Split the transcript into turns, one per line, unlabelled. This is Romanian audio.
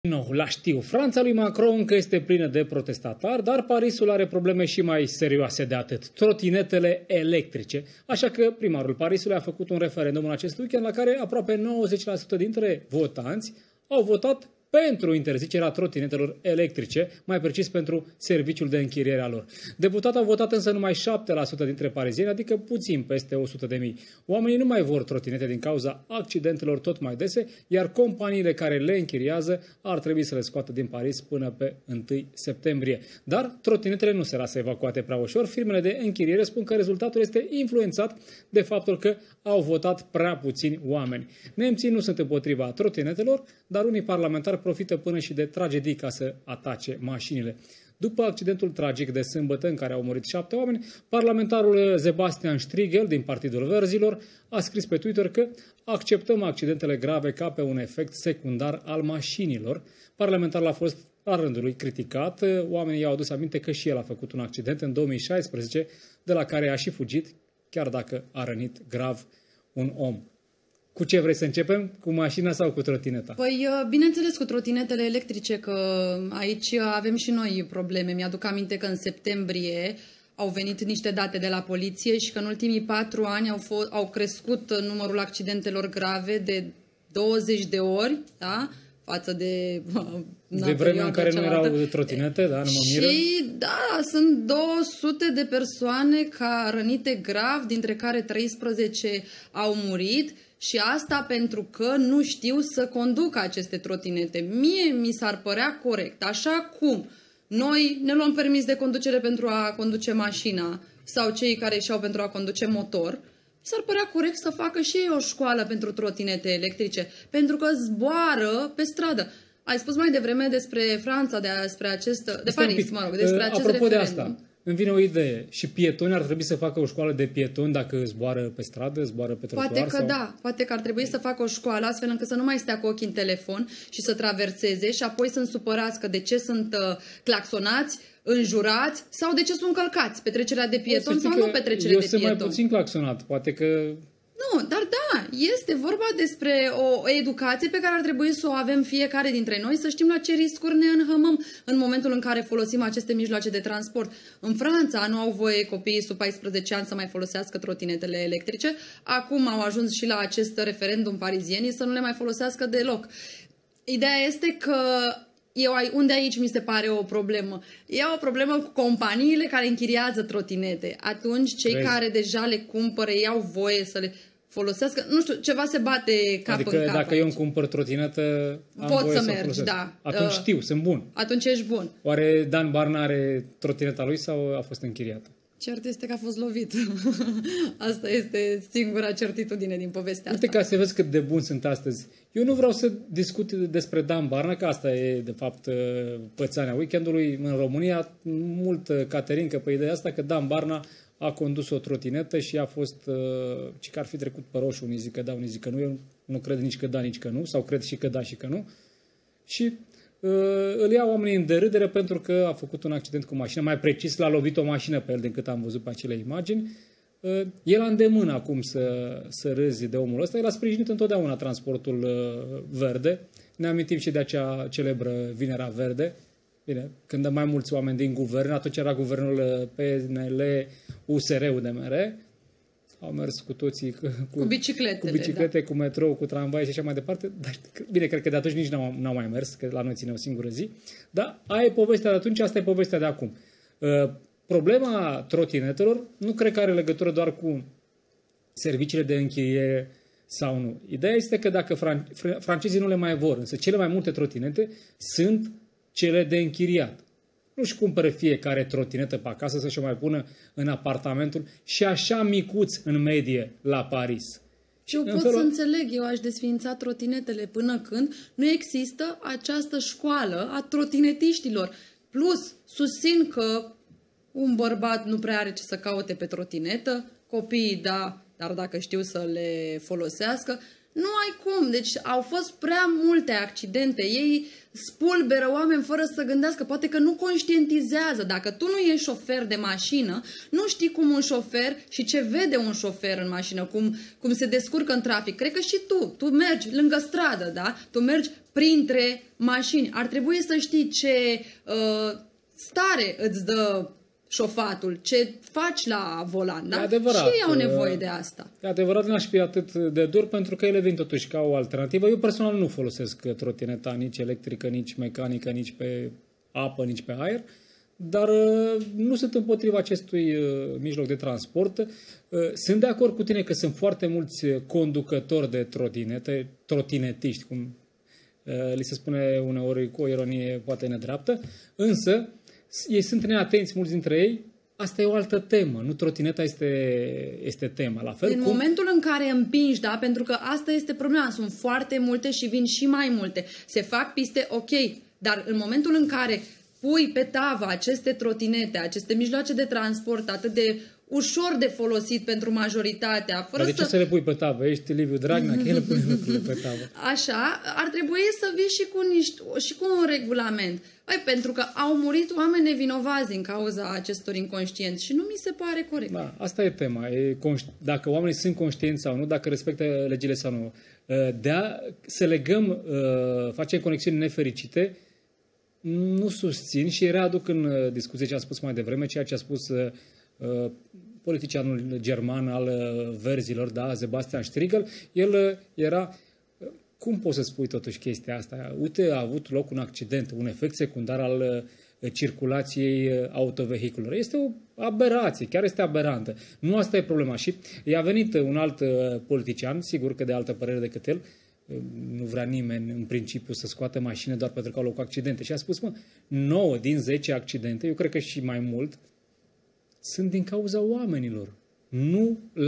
Nu, la știu. Franța lui Macron încă este plină de protestatari, dar Parisul are probleme și mai serioase de atât. Trotinetele electrice. Așa că primarul Parisului a făcut un referendum în acest weekend la care aproape 90% dintre votanți au votat pentru interzicerea trotinetelor electrice, mai precis pentru serviciul de închiriere a lor. Deputații au votat însă numai 7% dintre parizieni, adică puțin peste 100.000. Oamenii nu mai vor trotinete din cauza accidentelor tot mai dese, iar companiile care le închiriază ar trebui să le scoată din Paris până pe 1 septembrie. Dar trotinetele nu se lasă evacuate prea ușor. Firmele de închiriere spun că rezultatul este influențat de faptul că au votat prea puțini oameni. Nemții nu sunt împotriva trotinetelor, dar unii parlamentari profită până și de tragedii ca să atace mașinile. După accidentul tragic de sâmbătă în care au murit 7 oameni, parlamentarul Sebastian Strigel din Partidul Verzilor a scris pe Twitter că acceptăm accidentele grave ca pe un efect secundar al mașinilor. Parlamentarul a fost la rândul lui criticat. Oamenii i-au adus aminte că și el a făcut un accident în 2016, de la care a și fugit, chiar dacă a rănit grav un om. Cu ce vrei să începem? Cu mașina sau cu trotineta?
Păi, bineînțeles, cu trotinetele electrice, că aici avem și noi probleme. Mi-aduc aminte că în septembrie au venit niște date de la poliție și că în ultimii 4 ani au crescut numărul accidentelor grave de 20 de ori, da? Față de
vremea în care nu erau trotinete, da, nu mă miră.
Și da, sunt 200 de persoane rănite grav, dintre care 13 au murit. Și asta pentru că nu știu să conducă aceste trotinete. Mie mi s-ar părea corect, așa cum noi ne luăm permis de conducere pentru a conduce mașina sau cei care și-au pentru a conduce motor, s-ar părea corect să facă și ei o școală pentru trotinete electrice, pentru că zboară pe stradă. Ai spus mai devreme despre Franța, despre Paris, mă rog, despre acest
apropo
referendum.
De asta, îmi vine o idee. Și pietonii ar trebui să facă o școală de pietoni dacă zboară pe stradă, zboară pe trotuar?
Poate că da. Poate că ar trebui să facă o școală astfel încât să nu mai stea cu ochii în telefon și să traverseze și apoi să-mi supărați că de ce sunt claxonați, înjurați sau de ce sunt călcați. Petrecerea de pietoni sau nu petrecerea de pietoni.
Eu sunt mai puțin claxonat. Poate că...
Nu, dar da, este vorba despre o educație pe care ar trebui să o avem fiecare dintre noi, să știm la ce riscuri ne înhămăm în momentul în care folosim aceste mijloace de transport. În Franța nu au voie copiii sub 14 ani să mai folosească trotinetele electrice. Acum au ajuns și la acest referendum parizienii să nu le mai folosească deloc. Ideea este că unde aici mi se pare o problemă? E o problemă cu companiile care închiriază trotinete. Atunci cei care deja le cumpără, ei au voie să le folosească. Nu știu, ceva se bate cap în cap.
Dacă eu îmi cumpăr trotinetă,
pot să mergi, da.
Atunci știu, sunt bun.
Atunci ești bun.
Oare Dan Barna are trotineta lui sau a fost închiriată?
Cert este că a fost lovit. Asta este singura certitudine din povestea asta.
Uite ca să vezi cât de bun sunt astăzi. Eu nu vreau să discut despre Dan Barna, că asta e de fapt pățania weekendului în România. Mult caterincă pe ideea asta că Dan Barna a condus o trotinetă și a fost, ci că ar fi trecut pe roșu, unii zic că da, unii zic că nu. Eu nu cred nici că da, nici că nu, sau cred și că da și că nu. Și îl iau oamenii în derâdere pentru că a făcut un accident cu mașina, mai precis l-a lovit o mașină pe el din cât am văzut pe acele imagini. El a îndemână acum să râzi de omul ăsta. El a sprijinit întotdeauna transportul verde. Ne amintim și de acea celebră Vinerea Verde. Bine, când mai mulți oameni din guvern, atunci era guvernul PNL, USR, UDMR, au mers cu toții cu biciclete, da. Cu metrou, cu tramvai și așa mai departe. Dar, bine, cred că de atunci nici n-au mai mers, că la noi ține o singură zi. Dar aia e povestea de atunci, asta e povestea de acum. Problema trotinetelor nu cred că are legătură doar cu serviciile de închiriere sau nu. Ideea este că dacă francezii nu le mai vor, însă cele mai multe trotinete sunt cele de închiriat. Nu-și cumpără fiecare trotinetă pe acasă să-și o mai pună în apartamentul și așa micuț în medie la Paris.
Eu pot să înțeleg, eu aș desființa trotinetele până când nu există această școală a trotinetiștilor. Plus, susțin că un bărbat nu prea are ce să caute pe trotinetă, copiii da, dar dacă știu să le folosească, Nu ai cum. Deci au fost prea multe accidente. Ei spulberă oameni fără să gândească. Poate că nu conștientizează. Dacă tu nu ești șofer de mașină, nu știi cum un șofer și ce vede un șofer în mașină, cum se descurcă în trafic. Cred că și tu mergi lângă stradă, da? Tu mergi printre mașini. Ar trebui să știi ce stare îți dă șofatul, ce faci la volan, da?
Adevărat,
și ei au nevoie de asta.
E adevărat, n-aș fi atât de dur, pentru că ele vin totuși ca o alternativă. Eu personal nu folosesc trotineta nici electrică, nici mecanică, nici pe apă, nici pe aer, dar nu sunt împotriva acestui mijloc de transport. Sunt de acord cu tine că sunt foarte mulți conducători de trotinete, trotinetiști, cum li se spune uneori cu o ironie poate nedreaptă, însă ei sunt neatenți, mulți dintre ei. Asta e o altă temă, nu trotineta este tema. La fel,
în momentul în care împingi, da, pentru că asta este problema, sunt foarte multe și vin și mai multe. Se fac piste, ok, dar în momentul în care pui pe tavă aceste trotinete, aceste mijloace de transport atât de ușor de folosit pentru majoritatea.
Dar de ce să le pui pe tavă? Ești Liviu Dragnea, că el pune lucrurile pe tavă.
Așa, ar trebui să vii și cu un regulament. Pentru că au murit oameni nevinovați din cauza acestor inconștienți și nu mi se pare corect.
Da, asta e tema. Dacă oamenii sunt conștienți sau nu, dacă respectă legile sau nu. Să legăm, facem conexiuni nefericite, nu susțin și readuc în discuție ce am spus mai devreme, ceea ce a spus politicianul german al verzilor, da, Sebastian Strigel. El era... Cum poți să spui totuși chestia asta? Uite, a avut loc un accident, un efect secundar al circulației autovehiculelor. Este o aberație, chiar este aberantă. Nu asta e problema. Și i-a venit un alt politician, sigur că de altă părere decât el, nu vrea nimeni în principiu să scoată mașină doar pentru că au loc accidente. Și a spus, 9 din 10 accidente, eu cred că și mai mult, sunt din cauza oamenilor. Nu